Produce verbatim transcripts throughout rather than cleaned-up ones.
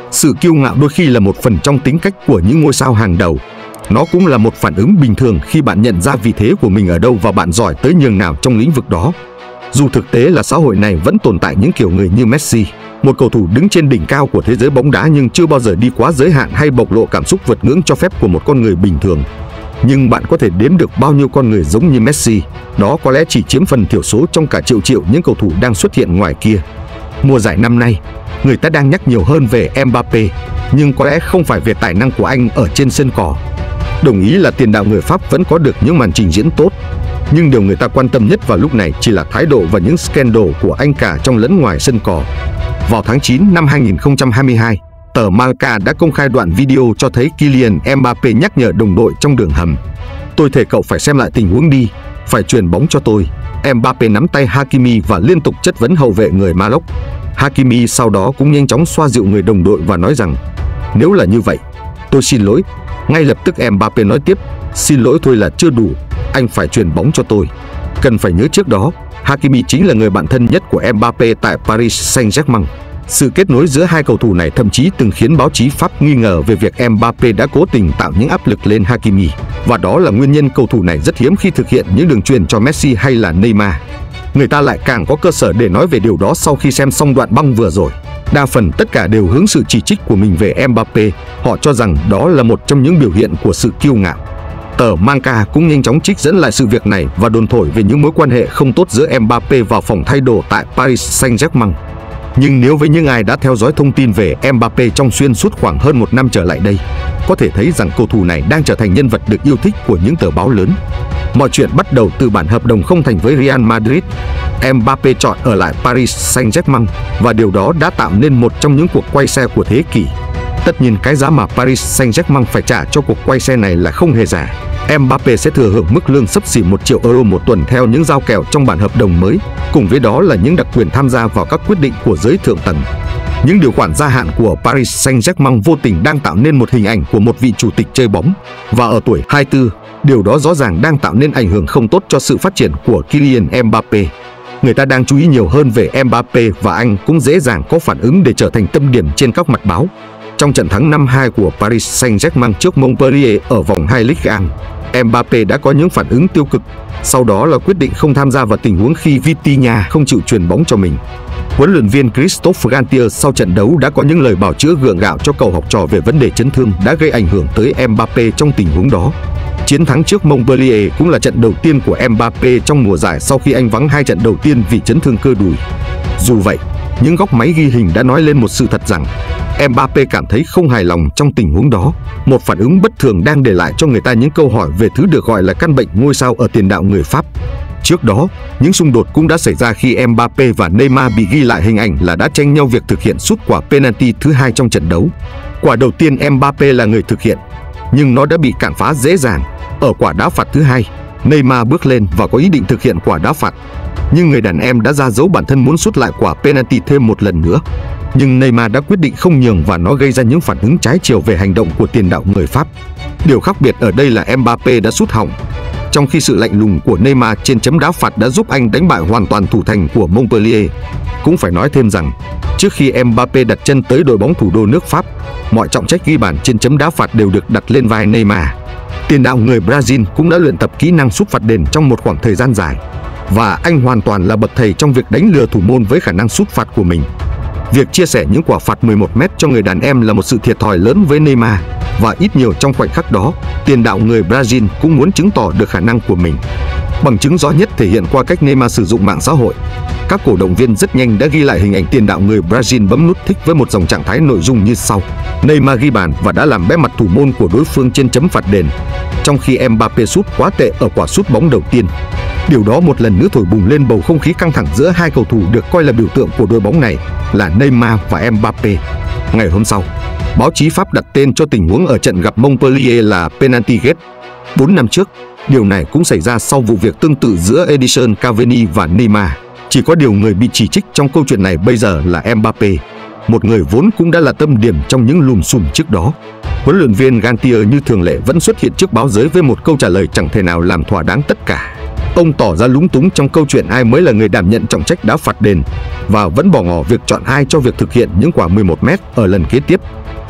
Sự kiêu ngạo đôi khi là một phần trong tính cách của những ngôi sao hàng đầu. Nó cũng là một phản ứng bình thường khi bạn nhận ra vị thế của mình ở đâu và bạn giỏi tới nhường nào trong lĩnh vực đó. Dù thực tế là xã hội này vẫn tồn tại những kiểu người như Messi, một cầu thủ đứng trên đỉnh cao của thế giới bóng đá nhưng chưa bao giờ đi quá giới hạn hay bộc lộ cảm xúc vượt ngưỡng cho phép của một con người bình thường. Nhưng bạn có thể đếm được bao nhiêu con người giống như Messi, đó có lẽ chỉ chiếm phần thiểu số trong cả triệu triệu những cầu thủ đang xuất hiện ngoài kia. Mùa giải năm nay, người ta đang nhắc nhiều hơn về Mbappé, nhưng có lẽ không phải về tài năng của anh ở trên sân cỏ. Đồng ý là tiền đạo người Pháp vẫn có được những màn trình diễn tốt, nhưng điều người ta quan tâm nhất vào lúc này chỉ là thái độ và những scandal của anh cả trong lẫn ngoài sân cỏ. Vào tháng chín năm hai nghìn không trăm hai mươi hai, tờ Marca đã công khai đoạn video cho thấy Kylian Mbappé nhắc nhở đồng đội trong đường hầm: "Tôi thề cậu phải xem lại tình huống đi, phải chuyền bóng cho tôi." Mbappé nắm tay Hakimi và liên tục chất vấn hậu vệ người Maroc. Hakimi sau đó cũng nhanh chóng xoa dịu người đồng đội và nói rằng: "Nếu là như vậy, tôi xin lỗi." Ngay lập tức Mbappé nói tiếp: "Xin lỗi thôi là chưa đủ, anh phải chuyền bóng cho tôi." Cần phải nhớ trước đó, Hakimi chính là người bạn thân nhất của Mbappé tại Paris Saint-Germain. Sự kết nối giữa hai cầu thủ này thậm chí từng khiến báo chí Pháp nghi ngờ về việc Mbappé đã cố tình tạo những áp lực lên Hakimi, và đó là nguyên nhân cầu thủ này rất hiếm khi thực hiện những đường chuyền cho Messi hay là Neymar. Người ta lại càng có cơ sở để nói về điều đó sau khi xem xong đoạn băng vừa rồi. Đa phần tất cả đều hướng sự chỉ trích của mình về Mbappé. Họ cho rằng đó là một trong những biểu hiện của sự kiêu ngạo. Tờ Marca cũng nhanh chóng trích dẫn lại sự việc này và đồn thổi về những mối quan hệ không tốt giữa Mbappé và phòng thay đồ tại Paris Saint-Germain. Nhưng nếu với những ai đã theo dõi thông tin về Mbappé trong xuyên suốt khoảng hơn một năm trở lại đây, có thể thấy rằng cầu thủ này đang trở thành nhân vật được yêu thích của những tờ báo lớn. Mọi chuyện bắt đầu từ bản hợp đồng không thành với Real Madrid. Mbappé chọn ở lại Paris Saint-Germain và điều đó đã tạo nên một trong những cuộc quay xe của thế kỷ. Tất nhiên cái giá mà Paris Saint-Germain phải trả cho cuộc quay xe này là không hề rẻ. Mbappé sẽ thừa hưởng mức lương xấp xỉ một triệu euro một tuần theo những giao kèo trong bản hợp đồng mới, cùng với đó là những đặc quyền tham gia vào các quyết định của giới thượng tầng. Những điều khoản gia hạn của Paris Saint-Germain vô tình đang tạo nên một hình ảnh của một vị chủ tịch chơi bóng, và ở tuổi hai mươi tư, điều đó rõ ràng đang tạo nên ảnh hưởng không tốt cho sự phát triển của Kylian Mbappé. Người ta đang chú ý nhiều hơn về Mbappé và anh cũng dễ dàng có phản ứng để trở thành tâm điểm trên các mặt báo. Trong trận thắng năm hai của Paris Saint-Germain trước Montpellier ở vòng hai Ligue một, Mbappé đã có những phản ứng tiêu cực. Sau đó là quyết định không tham gia vào tình huống khi Vitinha không chịu chuyền bóng cho mình. Huấn luyện viên Christophe Galtier sau trận đấu đã có những lời bào chữa gượng gạo cho cậu học trò về vấn đề chấn thương đã gây ảnh hưởng tới Mbappé trong tình huống đó. Chiến thắng trước Montpellier cũng là trận đầu tiên của Mbappé trong mùa giải sau khi anh vắng hai trận đầu tiên vì chấn thương cơ đùi. Dù vậy, những góc máy ghi hình đã nói lên một sự thật rằng Mbappé cảm thấy không hài lòng trong tình huống đó, một phản ứng bất thường đang để lại cho người ta những câu hỏi về thứ được gọi là căn bệnh ngôi sao ở tiền đạo người Pháp. Trước đó, những xung đột cũng đã xảy ra khi Mbappé và Neymar bị ghi lại hình ảnh là đã tranh nhau việc thực hiện sút quả penalty thứ hai trong trận đấu. Quả đầu tiên Mbappé là người thực hiện, nhưng nó đã bị cản phá dễ dàng. Ở quả đá phạt thứ hai, Neymar bước lên và có ý định thực hiện quả đá phạt, nhưng người đàn em đã ra dấu bản thân muốn sút lại quả penalty thêm một lần nữa. Nhưng Neymar đã quyết định không nhường và nó gây ra những phản ứng trái chiều về hành động của tiền đạo người Pháp. Điều khác biệt ở đây là Mbappé đã sút hỏng, trong khi sự lạnh lùng của Neymar trên chấm đá phạt đã giúp anh đánh bại hoàn toàn thủ thành của Montpellier. Cũng phải nói thêm rằng, trước khi Mbappé đặt chân tới đội bóng thủ đô nước Pháp, mọi trọng trách ghi bàn trên chấm đá phạt đều được đặt lên vai Neymar. Tiền đạo người Brazil cũng đã luyện tập kỹ năng sút phạt đền trong một khoảng thời gian dài, và anh hoàn toàn là bậc thầy trong việc đánh lừa thủ môn với khả năng sút phạt của mình. Việc chia sẻ những quả phạt mười một mét cho người đàn em là một sự thiệt thòi lớn với Neymar, và ít nhiều trong khoảnh khắc đó, tiền đạo người Brazil cũng muốn chứng tỏ được khả năng của mình. Bằng chứng rõ nhất thể hiện qua cách Neymar sử dụng mạng xã hội. Các cổ động viên rất nhanh đã ghi lại hình ảnh tiền đạo người Brazil bấm nút thích với một dòng trạng thái nội dung như sau: Neymar ghi bàn và đã làm bẽ mặt thủ môn của đối phương trên chấm phạt đền, trong khi Mbappé sút quá tệ ở quả sút bóng đầu tiên. Điều đó một lần nữa thổi bùng lên bầu không khí căng thẳng giữa hai cầu thủ được coi là biểu tượng của đội bóng này là Neymar và Mbappé. Ngày hôm sau, báo chí Pháp đặt tên cho tình huống ở trận gặp Montpellier là penalty gate. Bốn năm trước, điều này cũng xảy ra sau vụ việc tương tự giữa Edinson Cavani và Neymar. Chỉ có điều người bị chỉ trích trong câu chuyện này bây giờ là Mbappé, một người vốn cũng đã là tâm điểm trong những lùm xùm trước đó. Huấn luyện viên Galtier như thường lệ vẫn xuất hiện trước báo giới với một câu trả lời chẳng thể nào làm thỏa đáng tất cả. Ông tỏ ra lúng túng trong câu chuyện ai mới là người đảm nhận trọng trách đá phạt đền, và vẫn bỏ ngỏ việc chọn ai cho việc thực hiện những quả mười một mét ở lần kế tiếp.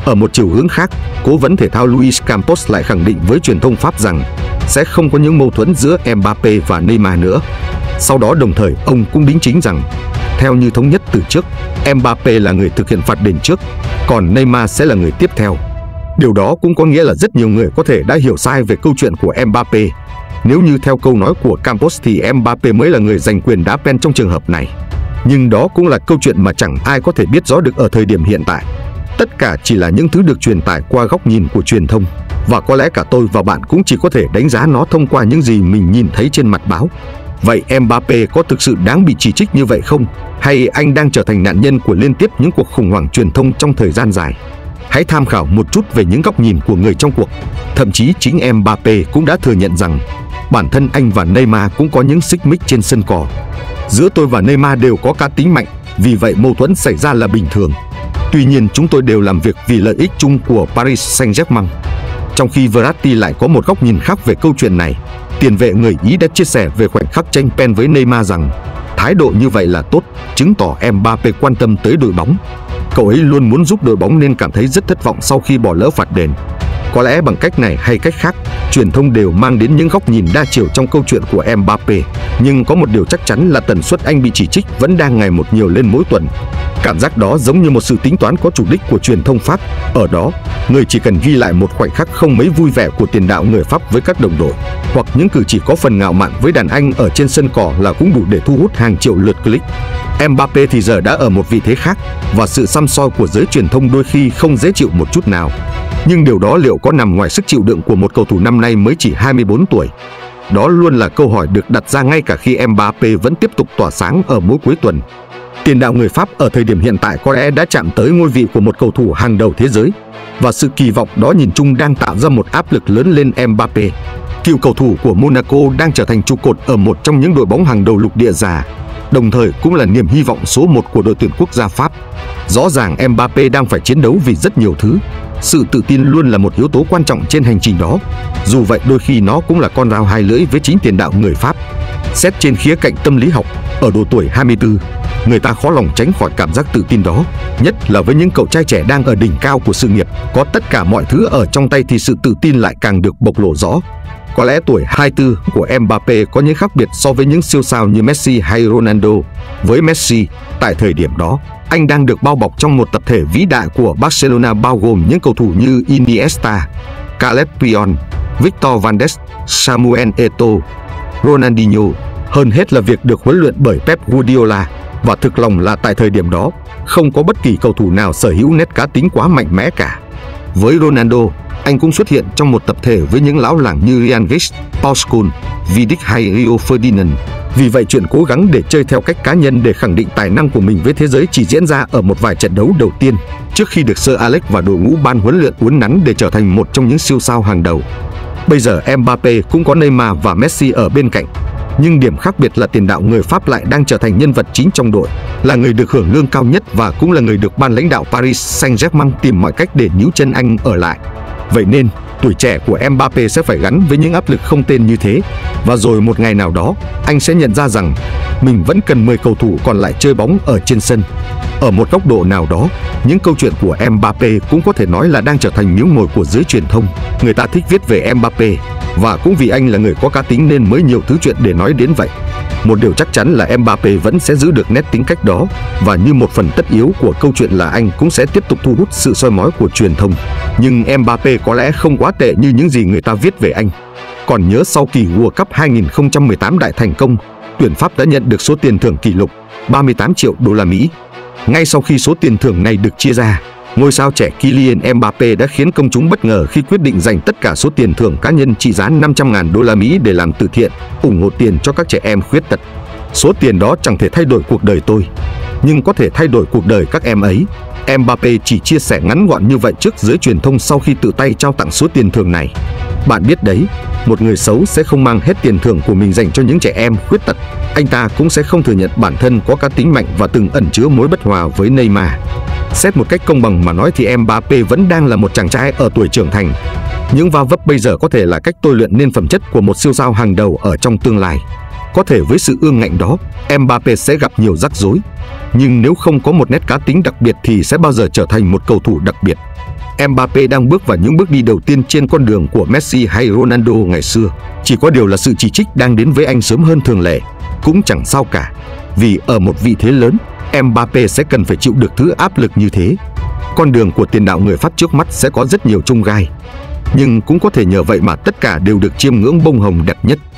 Ở một chiều hướng khác, cố vấn thể thao Luis Campos lại khẳng định với truyền thông Pháp rằng sẽ không có những mâu thuẫn giữa Mbappé và Neymar nữa. Sau đó đồng thời ông cũng đính chính rằng theo như thống nhất từ trước, Mbappé là người thực hiện phạt đền trước, còn Neymar sẽ là người tiếp theo. Điều đó cũng có nghĩa là rất nhiều người có thể đã hiểu sai về câu chuyện của Mbappé. Nếu như theo câu nói của Campos thì Mbappé mới là người giành quyền đá pen trong trường hợp này. Nhưng đó cũng là câu chuyện mà chẳng ai có thể biết rõ được ở thời điểm hiện tại. Tất cả chỉ là những thứ được truyền tải qua góc nhìn của truyền thông, và có lẽ cả tôi và bạn cũng chỉ có thể đánh giá nó thông qua những gì mình nhìn thấy trên mặt báo. Vậy Mbappé có thực sự đáng bị chỉ trích như vậy không? Hay anh đang trở thành nạn nhân của liên tiếp những cuộc khủng hoảng truyền thông trong thời gian dài? Hãy tham khảo một chút về những góc nhìn của người trong cuộc. Thậm chí chính Mbappé cũng đã thừa nhận rằng bản thân anh và Neymar cũng có những xích mích trên sân cỏ. Giữa tôi và Neymar đều có cá tính mạnh, vì vậy mâu thuẫn xảy ra là bình thường. Tuy nhiên chúng tôi đều làm việc vì lợi ích chung của Paris Saint-Germain. Trong khi Verratti lại có một góc nhìn khác về câu chuyện này. Tiền vệ người Ý đã chia sẻ về khoảnh khắc tranh pen với Neymar rằng thái độ như vậy là tốt, chứng tỏ Mbappé quan tâm tới đội bóng. Cậu ấy luôn muốn giúp đội bóng nên cảm thấy rất thất vọng sau khi bỏ lỡ phạt đền. Có lẽ bằng cách này hay cách khác, truyền thông đều mang đến những góc nhìn đa chiều trong câu chuyện của Mbappé. Nhưng có một điều chắc chắn là tần suất anh bị chỉ trích vẫn đang ngày một nhiều lên mỗi tuần. Cảm giác đó giống như một sự tính toán có chủ đích của truyền thông Pháp. Ở đó, người chỉ cần ghi lại một khoảnh khắc không mấy vui vẻ của tiền đạo người Pháp với các đồng đội, hoặc những cử chỉ có phần ngạo mạn với đàn anh ở trên sân cỏ là cũng đủ để thu hút hàng triệu lượt click. Mbappé thì giờ đã ở một vị thế khác, và sự săm soi của giới truyền thông đôi khi không dễ chịu một chút nào. Nhưng điều đó liệu có nằm ngoài sức chịu đựng của một cầu thủ năm nay mới chỉ hai mươi bốn tuổi? Đó luôn là câu hỏi được đặt ra ngay cả khi Mbappé vẫn tiếp tục tỏa sáng ở mỗi cuối tuần. Tiền đạo người Pháp ở thời điểm hiện tại có lẽ đã chạm tới ngôi vị của một cầu thủ hàng đầu thế giới, và sự kỳ vọng đó nhìn chung đang tạo ra một áp lực lớn lên Mbappé. Cựu cầu thủ của Monaco đang trở thành trụ cột ở một trong những đội bóng hàng đầu lục địa già, đồng thời cũng là niềm hy vọng số một của đội tuyển quốc gia Pháp. Rõ ràng Mbappé đang phải chiến đấu vì rất nhiều thứ. Sự tự tin luôn là một yếu tố quan trọng trên hành trình đó. Dù vậy đôi khi nó cũng là con dao hai lưỡi với chính tiền đạo người Pháp. Xét trên khía cạnh tâm lý học, ở độ tuổi hai mươi tư, người ta khó lòng tránh khỏi cảm giác tự tin đó. Nhất là với những cậu trai trẻ đang ở đỉnh cao của sự nghiệp, có tất cả mọi thứ ở trong tay thì sự tự tin lại càng được bộc lộ rõ. Có lẽ tuổi hai mươi tư của Mbappé có những khác biệt so với những siêu sao như Messi hay Ronaldo. Với Messi, tại thời điểm đó, anh đang được bao bọc trong một tập thể vĩ đại của Barcelona bao gồm những cầu thủ như Iniesta, Caleb Pion, Victor Valdes, Samuel Eto'o, Ronaldinho. Hơn hết là việc được huấn luyện bởi Pep Guardiola. Và thực lòng là tại thời điểm đó, không có bất kỳ cầu thủ nào sở hữu nét cá tính quá mạnh mẽ cả. Với Ronaldo, anh cũng xuất hiện trong một tập thể với những lão làng như Ryan Giggs, Paul Scholes, Vidic hay Rio Ferdinand. Vì vậy chuyện cố gắng để chơi theo cách cá nhân để khẳng định tài năng của mình với thế giới chỉ diễn ra ở một vài trận đấu đầu tiên, trước khi được Sir Alex và đội ngũ ban huấn luyện uốn nắn để trở thành một trong những siêu sao hàng đầu. Bây giờ Mbappé cũng có Neymar và Messi ở bên cạnh. Nhưng điểm khác biệt là tiền đạo người Pháp lại đang trở thành nhân vật chính trong đội, là người được hưởng lương cao nhất và cũng là người được ban lãnh đạo Paris Saint-Germain tìm mọi cách để níu chân anh ở lại. Vậy nên, tuổi trẻ của Mbappé sẽ phải gắn với những áp lực không tên như thế. Và rồi một ngày nào đó, anh sẽ nhận ra rằng mình vẫn cần mười cầu thủ còn lại chơi bóng ở trên sân. Ở một góc độ nào đó, những câu chuyện của Mbappé cũng có thể nói là đang trở thành miếng mồi của giới truyền thông. Người ta thích viết về Mbappé, và cũng vì anh là người có cá tính nên mới nhiều thứ chuyện để nói đến vậy. Một điều chắc chắn là Mbappé vẫn sẽ giữ được nét tính cách đó, và như một phần tất yếu của câu chuyện là anh cũng sẽ tiếp tục thu hút sự soi mói của truyền thông. Nhưng Mbappé có lẽ không quá tệ như những gì người ta viết về anh. Còn nhớ sau kỳ World Cup hai nghìn không trăm mười tám đại thành công, tuyển Pháp đã nhận được số tiền thưởng kỷ lục ba mươi tám triệu đô la Mỹ. Ngay sau khi số tiền thưởng này được chia ra, ngôi sao trẻ Kylian Mbappé đã khiến công chúng bất ngờ khi quyết định dành tất cả số tiền thưởng cá nhân trị giá năm trăm ngàn đô la Mỹ để làm từ thiện, ủng hộ tiền cho các trẻ em khuyết tật. Số tiền đó chẳng thể thay đổi cuộc đời tôi, nhưng có thể thay đổi cuộc đời các em ấy. Mbappé chỉ chia sẻ ngắn gọn như vậy trước giới truyền thông sau khi tự tay trao tặng số tiền thưởng này. Bạn biết đấy, một người xấu sẽ không mang hết tiền thưởng của mình dành cho những trẻ em khuyết tật. Anh ta cũng sẽ không thừa nhận bản thân có cá tính mạnh và từng ẩn chứa mối bất hòa với Neymar. Xét một cách công bằng mà nói thì Mbappé vẫn đang là một chàng trai ở tuổi trưởng thành. Những va vấp bây giờ có thể là cách tôi luyện nên phẩm chất của một siêu sao hàng đầu ở trong tương lai. Có thể với sự ương ngạnh đó, Mbappé sẽ gặp nhiều rắc rối. Nhưng nếu không có một nét cá tính đặc biệt thì sẽ bao giờ trở thành một cầu thủ đặc biệt. Mbappé đang bước vào những bước đi đầu tiên trên con đường của Messi hay Ronaldo ngày xưa. Chỉ có điều là sự chỉ trích đang đến với anh sớm hơn thường lệ. Cũng chẳng sao cả, vì ở một vị thế lớn, Mbappé sẽ cần phải chịu được thứ áp lực như thế. Con đường của tiền đạo người Pháp trước mắt sẽ có rất nhiều chông gai, nhưng cũng có thể nhờ vậy mà tất cả đều được chiêm ngưỡng bông hồng đẹp nhất.